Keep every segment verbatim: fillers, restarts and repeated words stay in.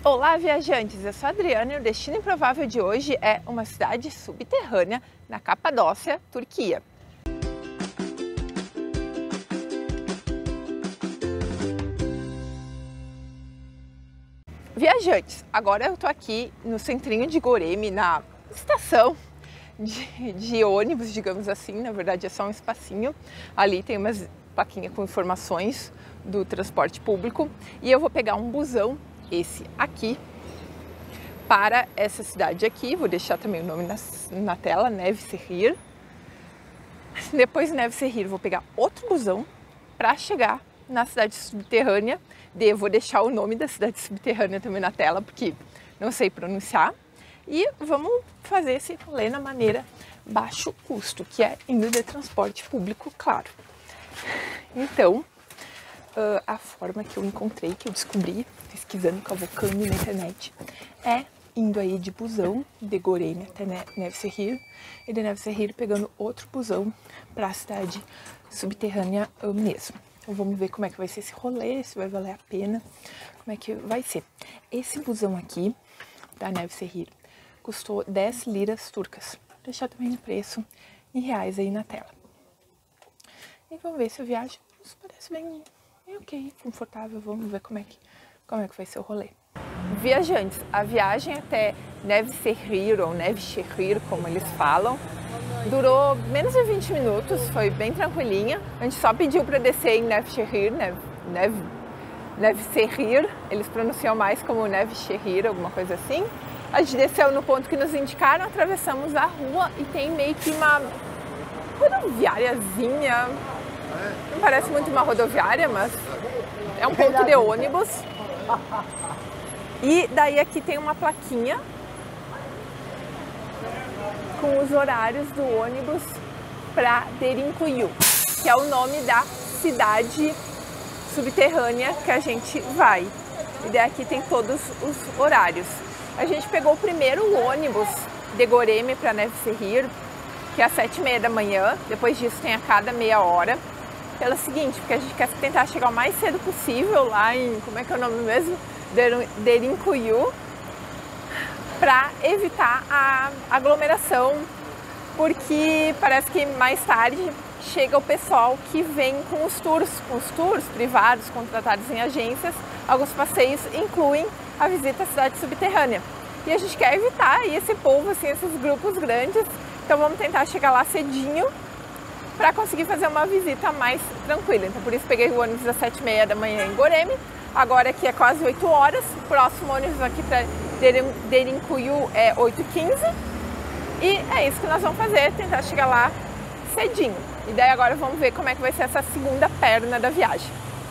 Olá, viajantes! Eu sou a Adriana e o destino improvável de hoje é uma cidade subterrânea na Capadócia, Turquia. Viajantes, agora eu tô aqui no centrinho de Göreme, na estação de, de ônibus, digamos assim. Na verdade é só um espacinho. Ali tem umas plaquinhas com informações do transporte público e eu vou pegar um busão, esse aqui, para essa cidade aqui. Vou deixar também o nome na, na tela, Nevşehir. Depois de Nevşehir vou pegar outro busão para chegar na cidade subterrânea. De, vou deixar o nome da cidade subterrânea também na tela, porque não sei pronunciar. E vamos fazer esse rolê na maneira baixo custo, que é indo de transporte público, claro. Então, Uh, a forma que eu encontrei, que eu descobri pesquisando, cavocando na internet, é indo aí de busão de Göreme até Nevşehir e de Nevşehir pegando outro busão para a cidade subterrânea mesmo. Então vamos ver como é que vai ser esse rolê, se vai valer a pena, como é que vai ser. Esse busão aqui da Nevşehir custou dez liras turcas. Vou deixar também o preço em reais aí na tela. E vamos ver se a viagem nos parece bem É ok, confortável. Vamos ver como é, que, como é que vai ser o rolê. Viajantes, a viagem até Nevşehir, ou Nevşehir, como eles falam, durou menos de vinte minutos, foi bem tranquilinha. A gente só pediu para descer em Nevşehir, Nev, Nev, Nevşehir, eles pronunciam mais como Nevşehir, alguma coisa assim. A gente desceu no ponto que nos indicaram, atravessamos a rua e tem meio que uma rodoviáriazinha. Não parece muito uma rodoviária, mas é um ponto de ônibus. E daí aqui tem uma plaquinha com os horários do ônibus para Derinkuyu, que é o nome da cidade subterrânea que a gente vai. E daí aqui tem todos os horários. A gente pegou o primeiro ônibus de Göreme para Nevşehir, que é às sete e meia da manhã. Depois disso tem a cada meia hora. Pelo seguinte, porque a gente quer tentar chegar o mais cedo possível lá em, como é que é o nome mesmo? Derinkuyu, para evitar a aglomeração, porque parece que mais tarde chega o pessoal que vem com os tours, com os tours privados contratados em agências. Alguns passeios incluem a visita à cidade subterrânea. E a gente quer evitar aí esse povo, assim, esses grupos grandes, então vamos tentar chegar lá cedinho, para conseguir fazer uma visita mais tranquila. Então por isso peguei o ônibus às sete e meia da manhã em Göreme. Agora aqui é quase oito horas. O próximo ônibus aqui para Derinkuyu é oito e quinze. E é isso que nós vamos fazer, tentar chegar lá cedinho. E daí agora vamos ver como é que vai ser essa segunda perna da viagem.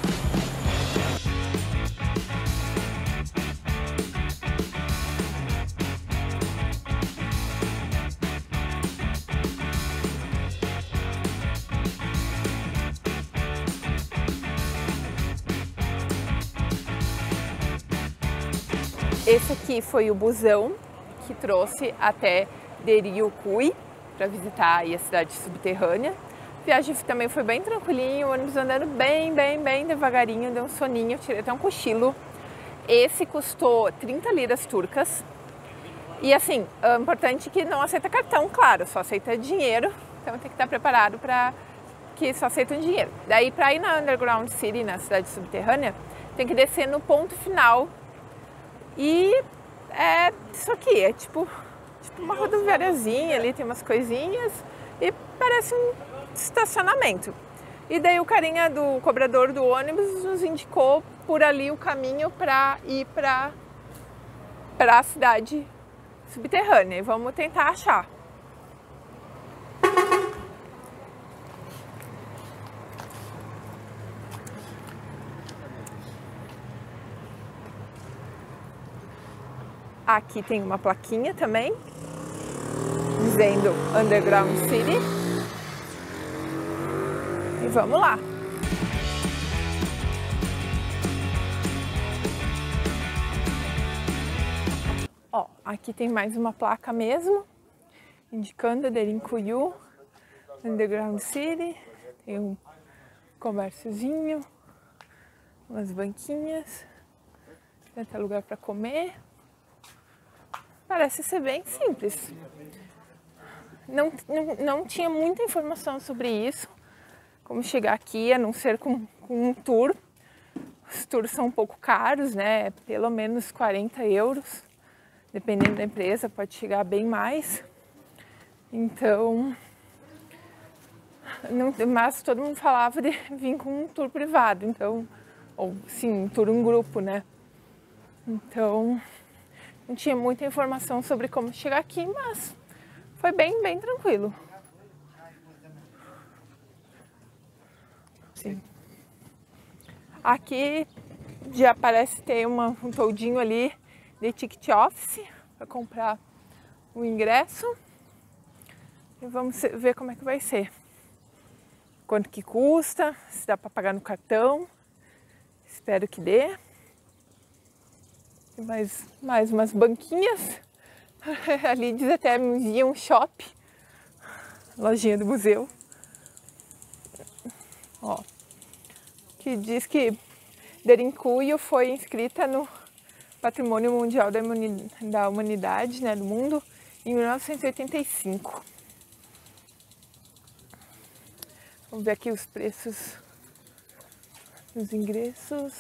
Esse aqui foi o busão que trouxe até Derinkuyu para visitar aí a cidade subterrânea. A viagem também foi bem tranquilinho, o ônibus andando bem, bem, bem devagarinho, deu um soninho, tirei até um cochilo. Esse custou trinta liras turcas. E assim, é importante que não aceita cartão, claro, só aceita dinheiro, então tem que estar preparado para que só aceitam dinheiro. Daí para ir na Underground City, na cidade subterrânea, tem que descer no ponto final. E é isso aqui, é tipo, tipo uma rodoviáriazinha, ali tem umas coisinhas e parece um estacionamento. E daí o carinha do cobrador do ônibus nos indicou por ali o caminho para ir para para a cidade subterrânea. E vamos tentar achar. Aqui tem uma plaquinha também, dizendo Underground City. E vamos lá. Ó, aqui tem mais uma placa mesmo, indicando Derinkuyu, Underground City. Tem um comérciozinho, umas banquinhas. Tem até lugar para comer. Parece ser bem simples. Não, não, não tinha muita informação sobre isso, como chegar aqui, a não ser com, com um tour. Os tours são um pouco caros, né? Pelo menos quarenta euros. Dependendo da empresa, pode chegar bem mais. Então, não, mas todo mundo falava de vir com um tour privado, então, ou sim, um tour em grupo, né? Então, não tinha muita informação sobre como chegar aqui, mas foi bem, bem tranquilo. Sim. Aqui já parece ter uma, um toldinho ali de ticket office para comprar o ingresso. E vamos ver como é que vai ser. Quanto que custa, se dá para pagar no cartão. Espero que dê. Tem mais, mais umas banquinhas. Ali diz até Museum Shop. Lojinha do museu. Ó. Que diz que Derinkuyu foi inscrita no Patrimônio Mundial da Humanidade, né, do mundo, em mil novecentos e oitenta e cinco. Vamos ver aqui os preços dos ingressos.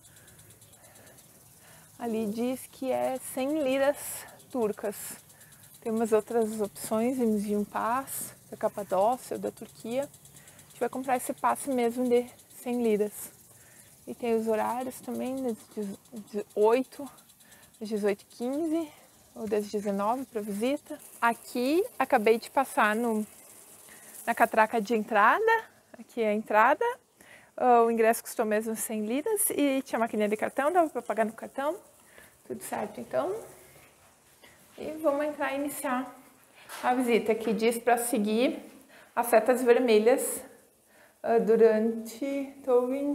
Ali diz que é cem liras turcas. Tem umas outras opções, Museum Pass, da Capadócia ou da Turquia. A gente vai comprar esse passe mesmo de cem liras. E tem os horários também, das oito às dezoito e quinze, ou das dezenove para visita. Aqui, acabei de passar no, na catraca de entrada, aqui é a entrada. O ingresso custou mesmo cem liras e tinha maquininha de cartão, dava para pagar no cartão. Tudo certo, então. E vamos entrar e iniciar a visita, que diz para seguir as setas vermelhas uh, durante Towing.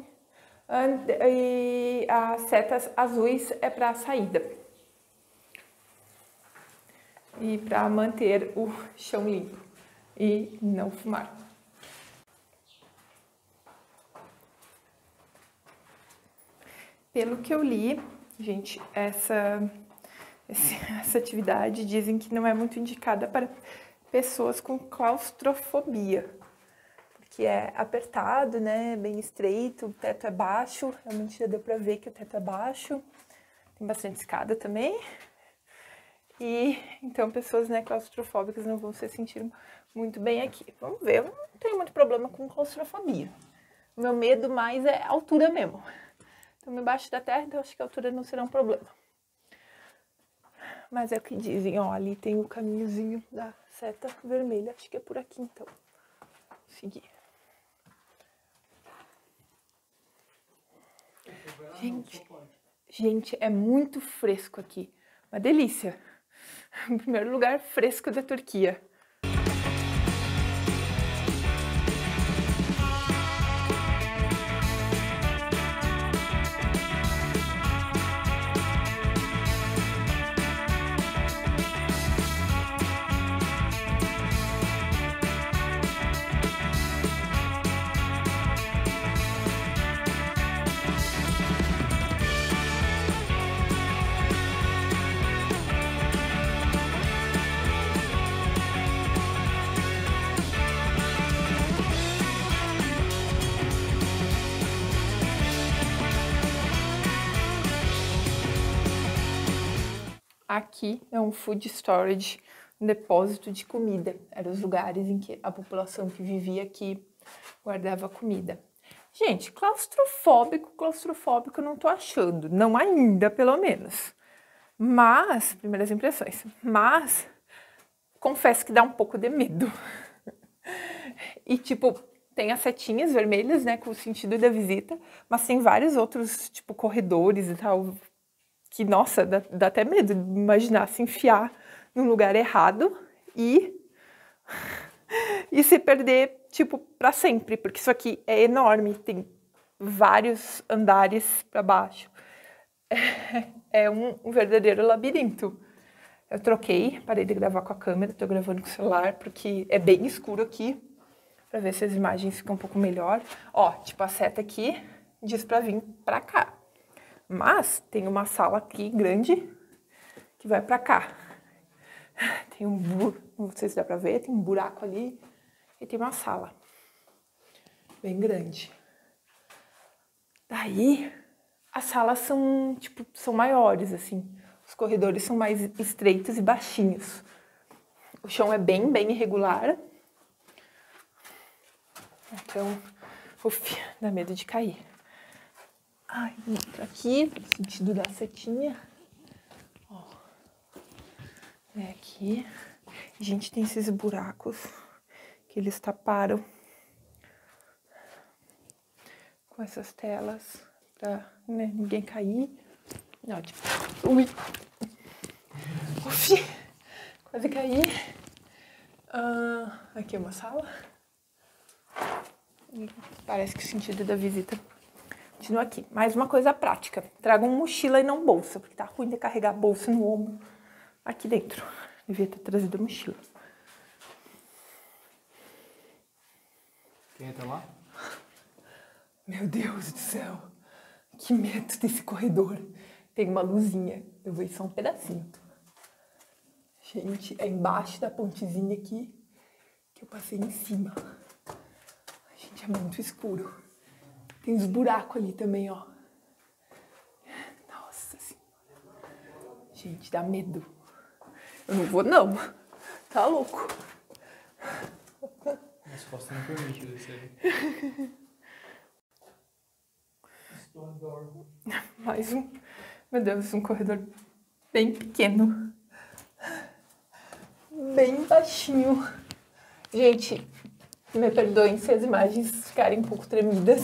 E as setas azuis é para a saída e para manter o chão limpo e não fumar. Pelo que eu li, gente, essa, essa atividade dizem que não é muito indicada para pessoas com claustrofobia. Que é apertado, né, bem estreito, o teto é baixo, realmente já deu pra ver que o teto é baixo, tem bastante escada também, e então pessoas, né, claustrofóbicas não vão se sentir muito bem aqui. Vamos ver, eu não tenho muito problema com claustrofobia, o meu medo mais é a altura mesmo, estamos embaixo da terra, então acho que a altura não será um problema. Mas é o que dizem, ó, ali tem o caminhozinho da seta vermelha, acho que é por aqui então, vou seguir. Gente, gente, é muito fresco aqui. Uma delícia. Em primeiro lugar, fresco da Turquia. Aqui é um food storage, um depósito de comida. Eram os lugares em que a população que vivia aqui guardava comida. Gente, claustrofóbico, claustrofóbico eu não tô achando. Não ainda, pelo menos. Mas, primeiras impressões. Mas, confesso que dá um pouco de medo. E, tipo, tem as setinhas vermelhas, né, com o sentido da visita. Mas tem vários outros, tipo, corredores e tal, que, nossa, dá, dá até medo de imaginar se enfiar num lugar errado e, e se perder, tipo, para sempre, porque isso aqui é enorme, tem vários andares para baixo. É, é um, um verdadeiro labirinto. Eu troquei, parei de gravar com a câmera, tô gravando com o celular, porque é bem escuro aqui, para ver se as imagens ficam um pouco melhor. Ó, tipo, a seta aqui diz para vir para cá. Mas tem uma sala aqui grande que vai pra cá. Tem um buraco, não sei se dá pra ver, tem um buraco ali e tem uma sala bem grande. Daí, as salas são, tipo, são maiores, assim. Os corredores são mais estreitos e baixinhos. O chão é bem, bem irregular. Então, uf, dá medo de cair. Ai, entra aqui, no sentido da setinha. Ó. É aqui. A gente tem esses buracos que eles taparam com essas telas pra, né, ninguém cair. Ó, tipo, ui! Uf, quase caí. Ah, aqui é uma sala. Parece que o sentido da visita continua aqui. Mais uma coisa prática. Tragam mochila e não bolsa, porque tá ruim de carregar a bolsa no ombro aqui dentro. Devia ter trazido a mochila. Quem entra lá? Meu Deus do céu. Que medo desse corredor. Tem uma luzinha. Eu vou ir só um pedacinho. Gente, é embaixo da pontezinha aqui que eu passei em cima. Gente, é muito escuro. Tem uns buracos ali também, ó. Nossa Senhora. Gente, dá medo. Eu não vou, não. Tá louco. As costas não permitem descer. Mais um. Meu Deus, um corredor bem pequeno. Bem baixinho. Gente, me perdoem se as imagens ficarem um pouco tremidas.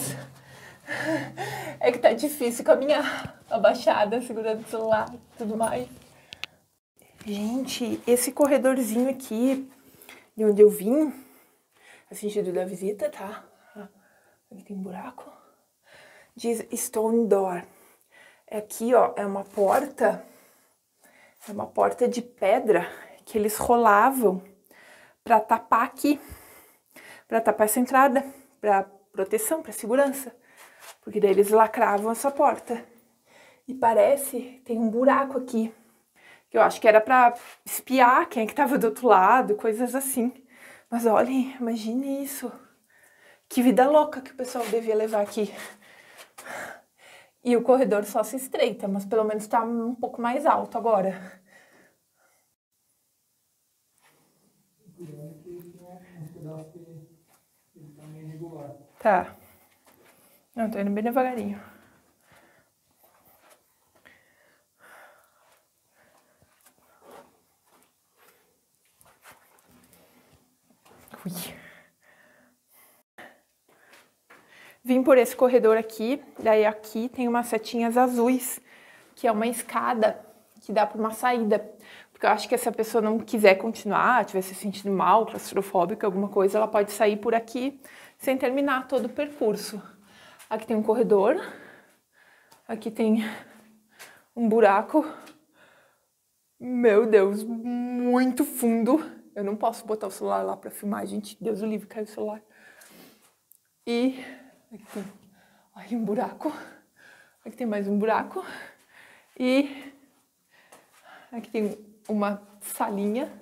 É que tá difícil caminhar abaixada, segurando o celular e tudo mais. Gente, esse corredorzinho aqui, de onde eu vim, é o sentido da visita, tá? Aqui tem um buraco. Diz Stone Door. Aqui, ó, é uma porta, é uma porta de pedra que eles rolavam pra tapar aqui, pra tapar essa entrada, pra proteção, pra segurança. Porque daí eles lacravam essa porta. E parece, tem um buraco aqui, que eu acho que era pra espiar quem é que tava do outro lado, coisas assim. Mas olhem, imagine isso. Que vida louca que o pessoal devia levar aqui. E o corredor só se estreita, mas pelo menos tá um pouco mais alto agora. Tá. Não, tô indo bem devagarinho. Ui. Vim por esse corredor aqui, daí aqui tem umas setinhas azuis, que é uma escada que dá para uma saída. Porque eu acho que se a pessoa não quiser continuar, estiver se sentindo mal, claustrofóbica, alguma coisa, ela pode sair por aqui sem terminar todo o percurso. Aqui tem um corredor, aqui tem um buraco. Meu Deus, muito fundo. Eu não posso botar o celular lá para filmar, gente. Deus o livre, caiu o celular. E aqui tem aí um buraco. Aqui tem mais um buraco. E aqui tem uma salinha.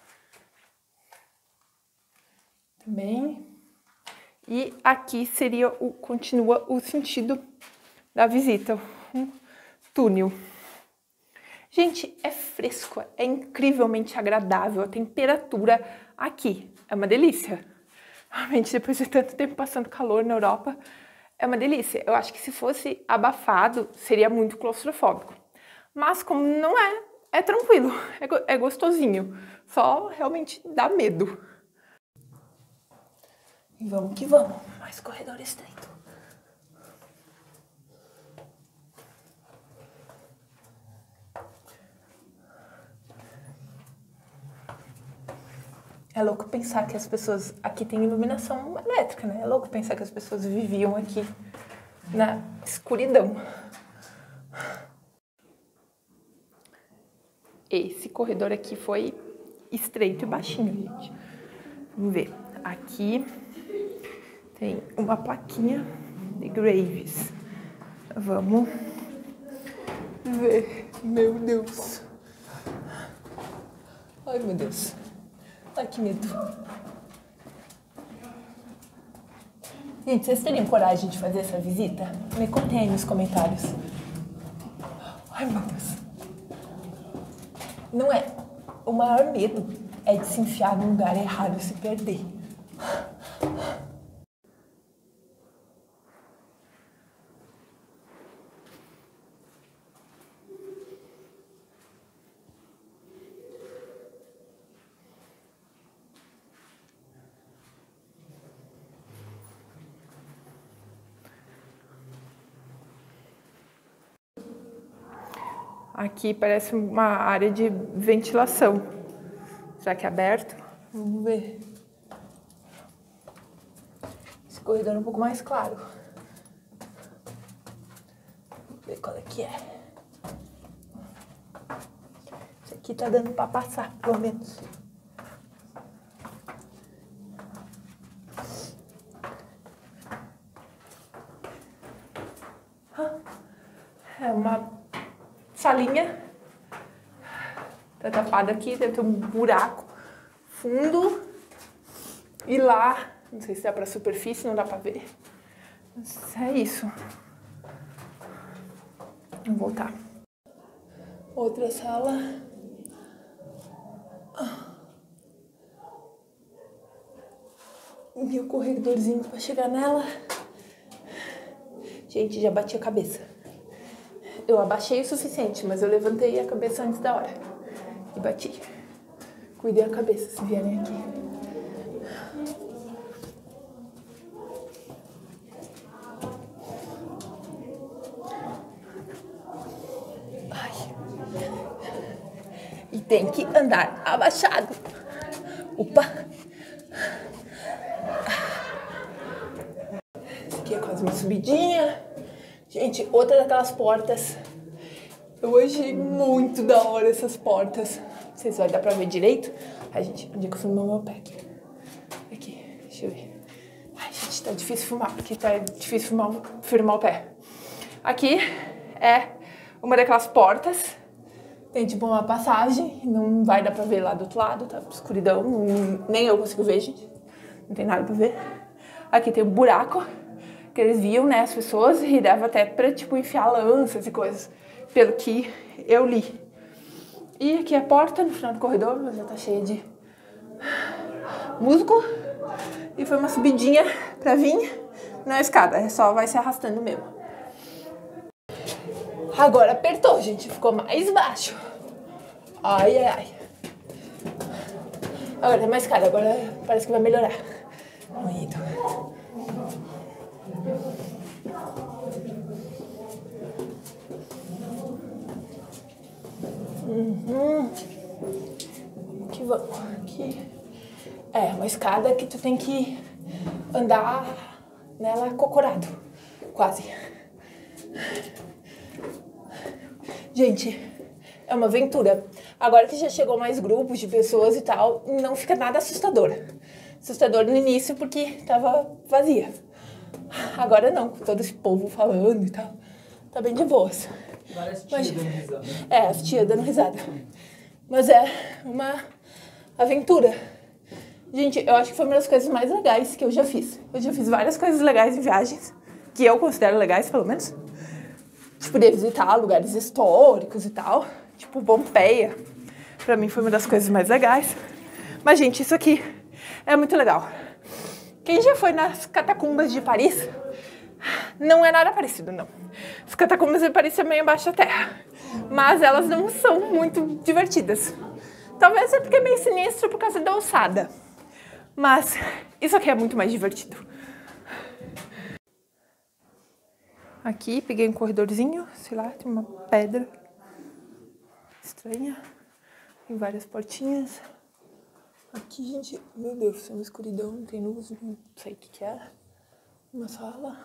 Também. E aqui seria o, continua o sentido da visita. Um túnel. Gente, é fresco, é incrivelmente agradável. A temperatura aqui é uma delícia. Realmente, depois de tanto tempo passando calor na Europa, é uma delícia. Eu acho que se fosse abafado, seria muito claustrofóbico. Mas como não é, é tranquilo, é, é gostosinho. Só realmente dá medo. E vamos que vamos. Mais corredor estreito. É louco pensar que as pessoas... Aqui tem iluminação elétrica, né? É louco pensar que as pessoas viviam aqui na escuridão. Esse corredor aqui foi estreito e baixinho, gente. Vamos ver. Aqui tem uma plaquinha de Graves. Vamos ver. Meu Deus. Ai, meu Deus. Ai, que medo. Gente, vocês teriam coragem de fazer essa visita? Me contem aí nos comentários. Ai, meu Deus. Não é... O maior medo é de se enfiar num lugar errado e se perder. Aqui parece uma área de ventilação. Será que é aberto? Vamos ver. Esse corredor é um pouco mais claro. Vamos ver qual é que é. Esse aqui tá dando pra passar, pelo menos. É uma salinha. Tá tapada aqui, deve ter um buraco fundo. E lá, não sei se dá pra superfície, não dá pra ver. Mas é isso. Vamos voltar. Outra sala. E o corredorzinho pra chegar nela. Gente, já bati a cabeça. Eu abaixei o suficiente, mas eu levantei a cabeça antes da hora. E bati. Cuidei a cabeça se vierem aqui. Ai. E tem que andar abaixado. Opa! Esse aqui é quase uma subidinha. Gente, outra daquelas portas. Eu achei muito da hora essas portas. Não sei se vai dar pra ver direito. Ai, gente, onde é que eu filmo meu pé aqui? Aqui, deixa eu ver. Ai, gente, tá difícil filmar, porque tá difícil filmar, firmar o pé. Aqui é uma daquelas portas. Tem tipo uma passagem. Não vai dar pra ver lá do outro lado, tá escuridão. Não, nem eu consigo ver, gente. Não tem nada pra ver. Aqui tem um buraco. Que eles viam, né, as pessoas, e dava até pra, tipo, enfiar lanças e coisas, pelo que eu li. E aqui é a porta, no final do corredor, já tá cheia de musgo. E foi uma subidinha pra vir, não é escada, é só vai se arrastando mesmo. Agora apertou, gente, ficou mais baixo. Ai, ai, ai. Agora tem mais escada, agora parece que vai melhorar. Muito. Uhum. Aqui vamos. Aqui. É uma escada que tu tem que andar nela cocorado. Quase. Gente, é uma aventura. Agora que já chegou mais grupos de pessoas e tal, não fica nada assustador. Assustador no início porque tava vazia. Agora não, com todo esse povo falando e tal. Tá bem de boas. Várias tias dando risada. É, as tias dando risada. Mas é uma aventura. Gente, eu acho que foi uma das coisas mais legais que eu já fiz. Eu já fiz várias coisas legais em viagens, que eu considero legais, pelo menos. Tipo, de visitar lugares históricos e tal. Tipo, Pompeia. Pra mim foi uma das coisas mais legais. Mas, gente, isso aqui é muito legal. Quem já foi nas catacumbas de Paris, não é nada parecido, não. As catacumbas de Paris são meio embaixo da terra, mas elas não são muito divertidas. Talvez é porque é meio sinistro por causa da alçada, mas isso aqui é muito mais divertido. Aqui, peguei um corredorzinho, sei lá, tem uma pedra estranha, tem várias portinhas. Aqui, gente, meu Deus, tem uma escuridão, não tem luz, não sei o que que é. Uma sala.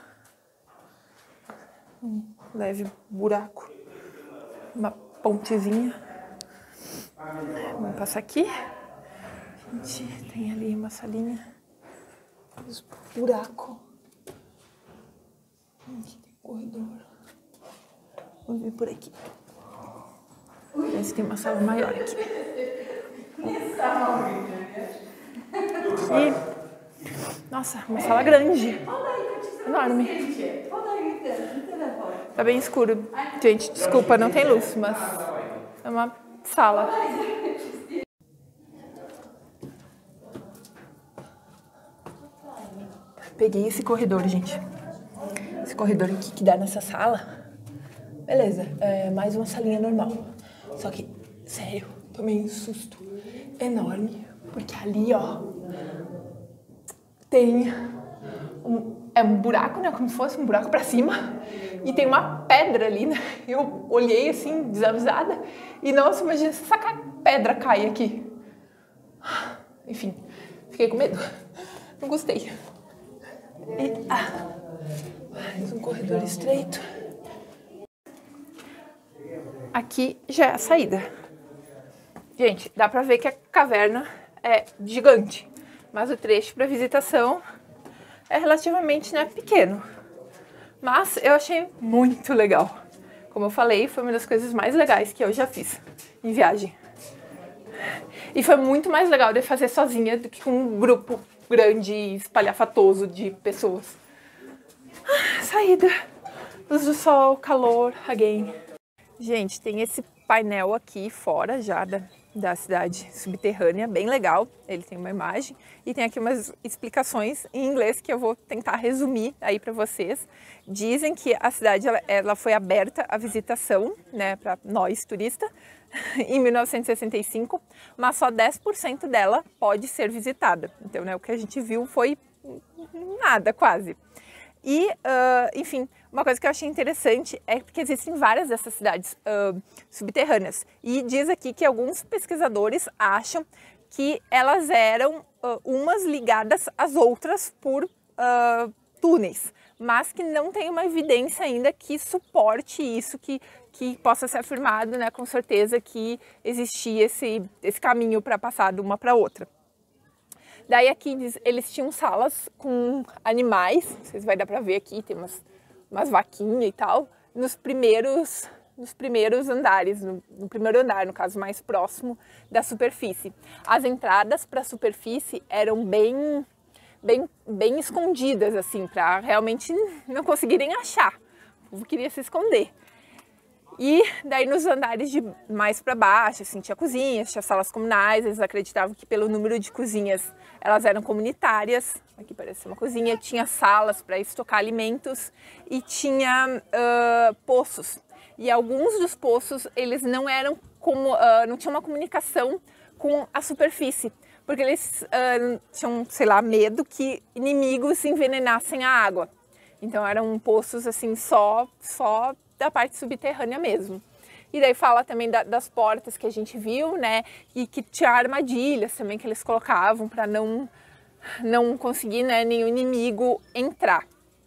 Um leve buraco. Uma pontezinha. Vamos passar aqui. Gente, tem ali uma salinha. Buraco. Aqui tem um corredor. Vamos vir por aqui. ver se tem uma sala maior aqui. E, nossa, uma sala grande. Enorme. Tá bem escuro. Gente, desculpa, não tem luz, mas é uma sala. Peguei esse corredor, gente. Esse corredor aqui que dá nessa sala. Beleza, é mais uma salinha normal. Só que, sério, tomei um susto enorme. Porque ali, ó, tem um, é um buraco, né? Como se fosse um buraco pra cima. E tem uma pedra ali, né? Eu olhei assim, desavisada. E, nossa, imagina se essa pedra cai aqui. Enfim, fiquei com medo. Não gostei. E, ah, mais um corredor estreito. Aqui já é a saída. Gente, dá pra ver que a caverna é gigante, mas o trecho para visitação é relativamente, né, pequeno. Mas eu achei muito legal. Como eu falei, foi uma das coisas mais legais que eu já fiz em viagem. E foi muito mais legal de fazer sozinha do que com um grupo grande e espalhafatoso de pessoas. Ah, saída. Luz do sol, calor, again. Gente, tem esse painel aqui fora já da, da cidade subterrânea, bem legal. Ele tem uma imagem e tem aqui umas explicações em inglês que eu vou tentar resumir aí para vocês. Dizem que a cidade ela, ela foi aberta à visitação, né, para nós turistas, em mil novecentos e sessenta e cinco, mas só dez por cento dela pode ser visitada. Então, né, o que a gente viu foi nada, quase. E, uh, enfim, uma coisa que eu achei interessante é que existem várias dessas cidades uh, subterrâneas. E diz aqui que alguns pesquisadores acham que elas eram uh, umas ligadas às outras por uh, túneis, mas que não tem uma evidência ainda que suporte isso, que, que possa ser afirmado, né, com certeza que existia esse, esse caminho para passar de uma para outra. Daí aqui eles tinham salas com animais, vocês vai dar para ver aqui, tem umas, umas vaquinhas e tal, nos primeiros, nos primeiros andares, no, no primeiro andar, no caso mais próximo da superfície. As entradas para a superfície eram bem, bem, bem escondidas, assim, para realmente não conseguirem achar, o povo queria se esconder. E daí nos andares de mais para baixo, assim, tinha cozinhas, tinha salas comunais, eles acreditavam que pelo número de cozinhas elas eram comunitárias, aqui parece uma cozinha, tinha salas para estocar alimentos e tinha uh, poços. E alguns dos poços, eles não eram como, uh, não tinham uma comunicação com a superfície, porque eles uh, tinham, sei lá, medo que inimigos envenenassem a água. Então eram poços assim só, só da parte subterrânea mesmo. E daí fala também da, das portas que a gente viu, né, e que tinha armadilhas também que eles colocavam para não, não conseguir, né, nenhum inimigo entrar.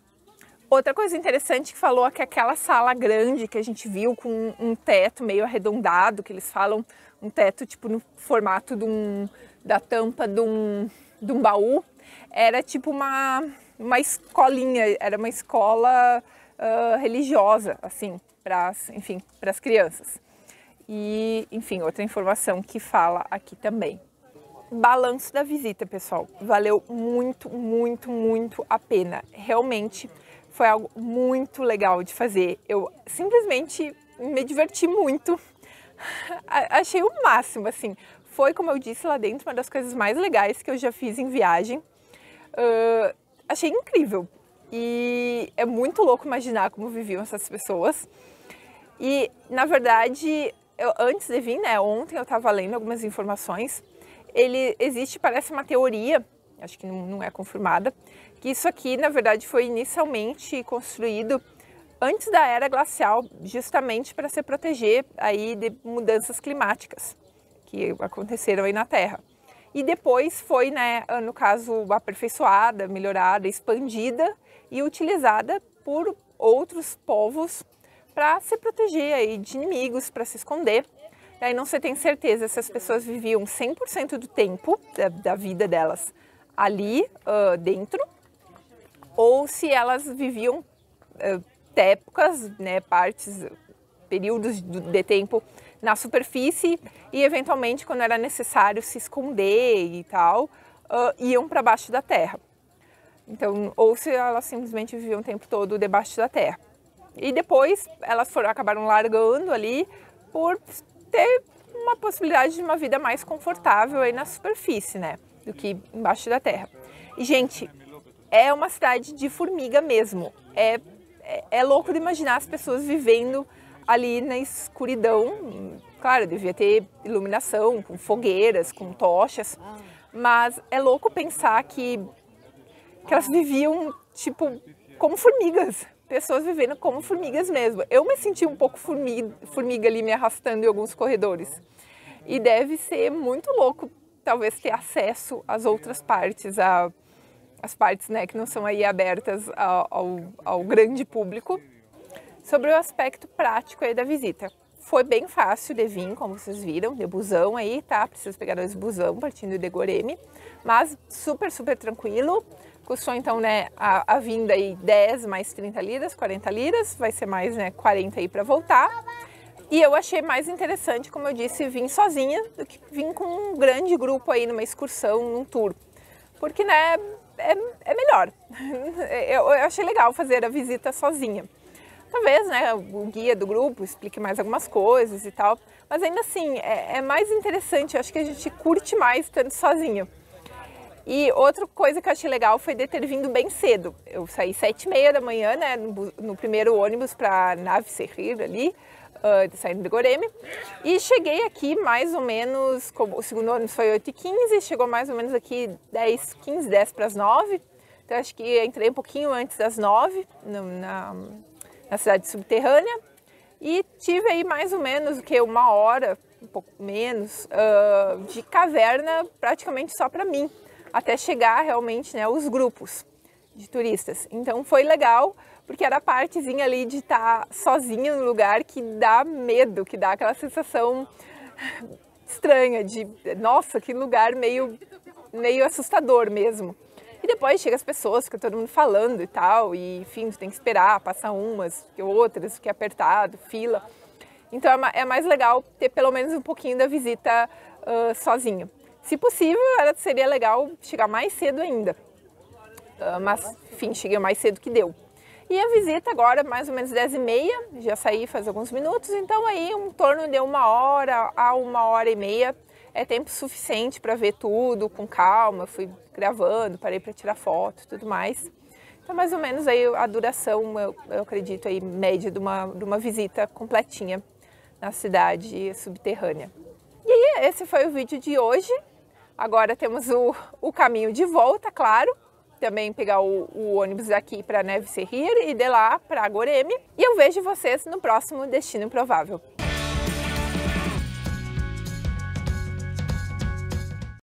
Outra coisa interessante que falou é que aquela sala grande que a gente viu com um teto meio arredondado, que eles falam um teto tipo no formato de um, da tampa de um, de um baú, era tipo uma, uma escolinha, era uma escola Uh, religiosa, assim, para, enfim, para as crianças. E, enfim, outra informação que fala aqui também. Balanço da visita, pessoal. Valeu muito, muito, muito a pena. Realmente foi algo muito legal de fazer. Eu simplesmente me diverti muito. Achei o máximo, assim. Foi, como eu disse lá dentro, uma das coisas mais legais que eu já fiz em viagem. Uh, achei incrível. E é muito louco imaginar como viviam essas pessoas. E, na verdade, eu, antes de vir, né, ontem eu estava lendo algumas informações. Ele existe, parece uma teoria, acho que não, não é confirmada, que isso aqui, na verdade, foi inicialmente construído antes da era glacial, justamente para se proteger aí de mudanças climáticas que aconteceram aí na Terra. E depois foi, né, no caso, aperfeiçoada, melhorada, expandida e utilizada por outros povos para se proteger aí de inimigos, para se esconder. Daí não se tem certeza se as pessoas viviam cem por cento do tempo da, da vida delas ali uh, dentro, ou se elas viviam uh, épocas, né, partes, períodos de tempo na superfície e, eventualmente, quando era necessário se esconder e tal, uh, iam para baixo da terra. Então, ou se elas simplesmente viviam o tempo todo debaixo da terra. E depois elas foram, acabaram largando ali por ter uma possibilidade de uma vida mais confortável aí na superfície, né, do que embaixo da terra. E, gente, é uma cidade de formiga mesmo. É, é, é louco de imaginar as pessoas vivendo ali na escuridão. Claro, devia ter iluminação, com fogueiras, com tochas, mas é louco pensar que, que elas viviam, tipo, como formigas. Pessoas vivendo como formigas mesmo. Eu me senti um pouco formiga, formiga ali me arrastando em alguns corredores. E deve ser muito louco, talvez, ter acesso às outras partes, a, as partes, né, que não são aí abertas ao, ao, ao grande público. Sobre o aspecto prático aí da visita. Foi bem fácil de vir, como vocês viram, de busão aí, tá? Preciso pegar dois busão partindo de Goreme, mas super, super tranquilo. Custou então, né, a, a vinda aí dez mais trinta liras, quarenta liras, vai ser mais, né, quarenta aí para voltar. E eu achei mais interessante, como eu disse, vir sozinha do que vir com um grande grupo aí numa excursão, num tour. Porque, né, é, é melhor. eu, eu achei legal fazer a visita sozinha. Talvez, né, o guia do grupo explique mais algumas coisas e tal, mas ainda assim, é, é mais interessante, eu acho que a gente curte mais estando sozinho. E outra coisa que eu achei legal foi de ter vindo bem cedo. Eu saí sete e meia da manhã, né, no, no primeiro ônibus para Navserrir ali, uh, saindo de Goreme, e cheguei aqui mais ou menos, como o segundo ônibus foi oito e quinze, chegou mais ou menos aqui dez, quinze, dez para as nove, então acho que entrei um pouquinho antes das nove, no, na... na cidade subterrânea, e tive aí mais ou menos o que uma hora, um pouco menos, uh, de caverna praticamente só para mim, até chegar realmente, né, os grupos de turistas. Então foi legal, porque era a partezinha ali de estar sozinha no lugar que dá medo, que dá aquela sensação estranha de, nossa, que lugar meio, meio assustador mesmo. E depois chega as pessoas, fica todo mundo falando e tal, e enfim, tu tem que esperar, passar umas, que outras, que é apertado, fila. Então é mais legal ter pelo menos um pouquinho da visita uh, sozinho. Se possível, seria legal chegar mais cedo ainda, uh, mas enfim, cheguei mais cedo que deu. E a visita agora, mais ou menos dez e meia, já saí faz alguns minutos, então aí um torno de uma hora a uma hora e meia, é tempo suficiente para ver tudo com calma, fui gravando, parei para tirar foto e tudo mais. Então, mais ou menos aí a duração, eu, eu acredito, aí, média de uma, de uma visita completinha na cidade subterrânea. E aí, esse foi o vídeo de hoje. Agora temos o, o caminho de volta, claro. Também pegar o, o ônibus daqui para Navserrir e de lá para Goreme. E eu vejo vocês no próximo Destino Improvável.